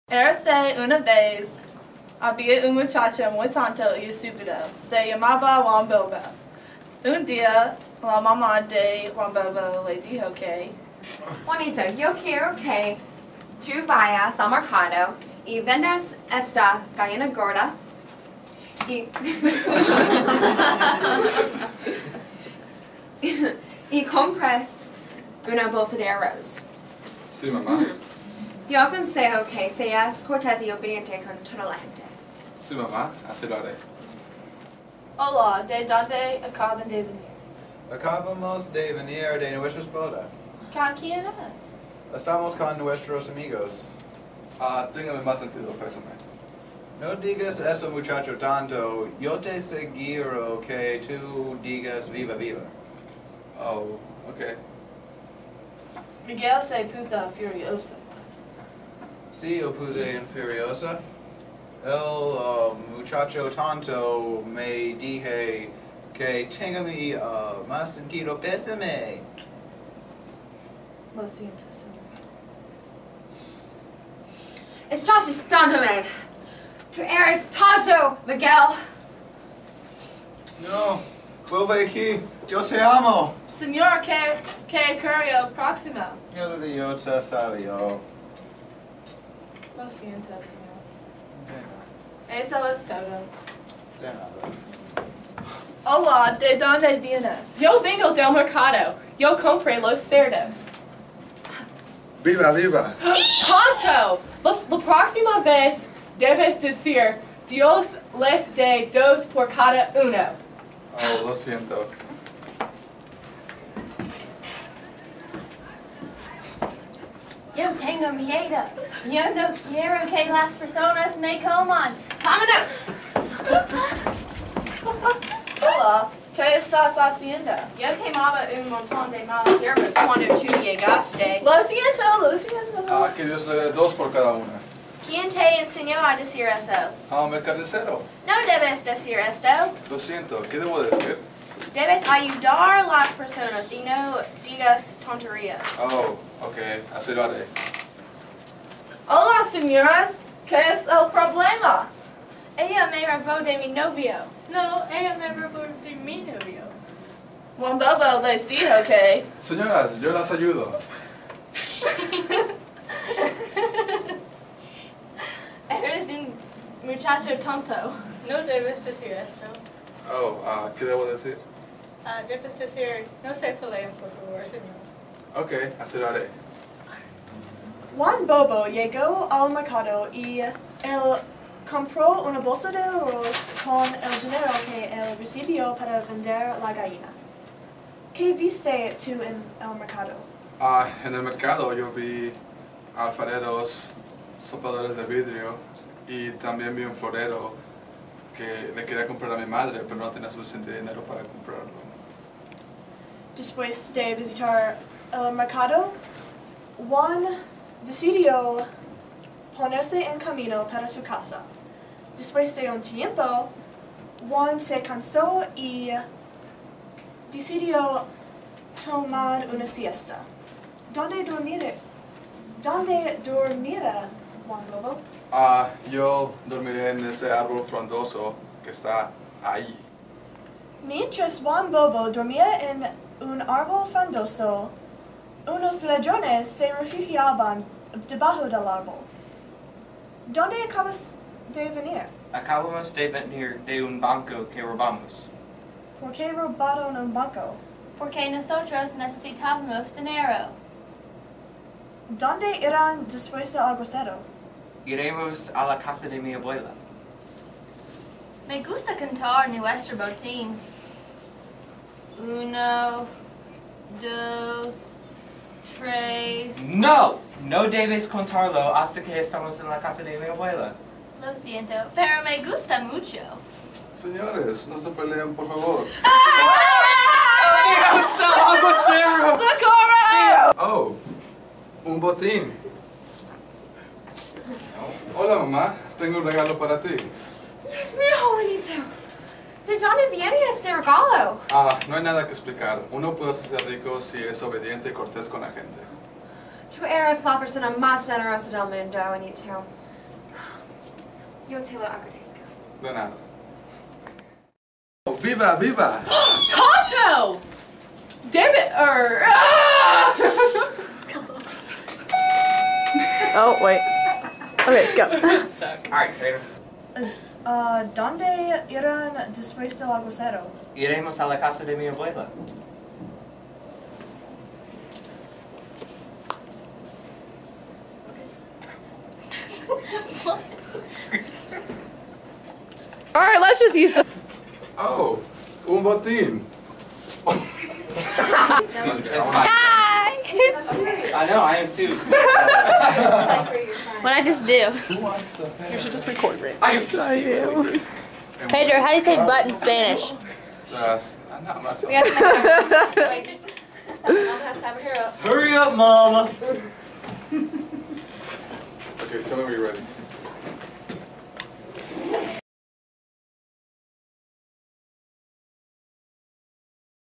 Érase una vez había un muchacho muy tonto y estúpido. Se llamaba Juan Bobo. Un día, la mamá de Juan Bobo le dijo que... Juanito, yo quiero que tú vayas al mercado y vendas esta gallina gorda y compres una bolsa de arroz. Sí, mamá. Yo aconsejo que seas cortés y obediente con toda la gente. Sí, mamá. Así lo haré. Hola, ¿de dónde acaban de venir? Acabamos de venir de nuestra boda. ¿Con quién es? Estamos con nuestros amigos. Téngame más sentido, pésame. No digas eso, muchacho tanto. Yo te seguro que tú digas viva viva. Oh, ok. Miguel se puso furioso. Sí, yo puse en furiosa. El muchacho tanto me dije que tenga mi más sentido, pésame. Lo siento, señor. Estás estándome. Tú eres tonto, Miguel. No, vuelve aquí. Yo te amo. Señor, ¿qué ocurrió próximo? El idiota salió. Lo siento, señor. Eso es todo. De nada. Hola, ¿de dónde vienes? Yo vengo del mercado. Yo compré los cerdos. ¡Viva, viva! ¡Tonto! La próxima vez debes decir Dios les dé dos por cada uno. Oh, lo siento. Yo tengo miedo. Yo no quiero que las personas me coman. ¡Vámonos! Hola, ¿qué estás haciendo? Yo quemaba un montón de malas hierbas cuando tú llegaste. Lo siento. Que Dios le dé dos por cada una. ¿Quién te enseñó a decir eso? El carnicero. No debes decir esto. Lo siento. ¿Qué debo decir? Debes ayudar a las personas y no digas tonterías. Oh, ok. Así lo haré. Hola, señoras. ¿Qué es el problema? Ella me robó de mi novio. No, ella me robó de mi novio. Juan Bobo les dijo que... Señoras, yo las ayudo. Eres un muchacho tonto. No debes decir esto. Oh, ¿qué debo decir? Debes decir, no se peleen, por favor, señor. Ok, así lo haré. Juan Bobo llegó al mercado y él compró una bolsa de arroz con el dinero que él recibió para vender la gallina. ¿Qué viste tú en el mercado? En el mercado yo vi alfareros, sopadores de vidrio y también vi un florero que le quería comprar a mi madre, pero no tenía suficiente dinero para comprarlo. Después de visitar el mercado, Juan decidió ponerse en camino para su casa. Después de un tiempo, Juan se cansó y decidió tomar una siesta. ¿Dónde dormirá Juan Bobo? Yo dormiré en ese árbol frondoso que está ahí. Mientras Juan Bobo dormía en un árbol frondoso, unos ladrones se refugiaban debajo del árbol. ¿Dónde acabas de venir? Acabamos de venir de un banco que robamos. ¿Por qué robaron un banco? Porque nosotros necesitábamos dinero. ¿Dónde irán después del almuerzo? Iremos a la casa de mi abuela. Me gusta cantar nuestro botín. 1, 2, 3. ¡No! No debes contarlo hasta que estamos en la casa de mi abuela. Lo siento, pero me gusta mucho. Señores, no se peleen, por favor. ¡Algo serio! Oh, un botín. Hola, mamá. Tengo un regalo para ti. Dios mío, Juanito. ¿De dónde viene este regalo? No hay nada que explicar. Uno puede ser rico si es obediente y cortés con la gente. Tú eres la persona más generosa del mundo, Juanito. Yo te lo agradezco. De nada. Oh, viva, viva! Tonto! David, Oh, wait. Okay, go. Alright, Tater. ¿Dónde irán después del aguacero? Iremos a la casa de mi abuela. Alright, let's just use the. Oh, un botín. I know, I am too. What I just do? You should just record it. I do. Pedro, how do you say butt in Spanish? I'm not telling Yes, you. wait. Mom has to have her up. Hurry up, Mama. Okay, tell me when you're ready.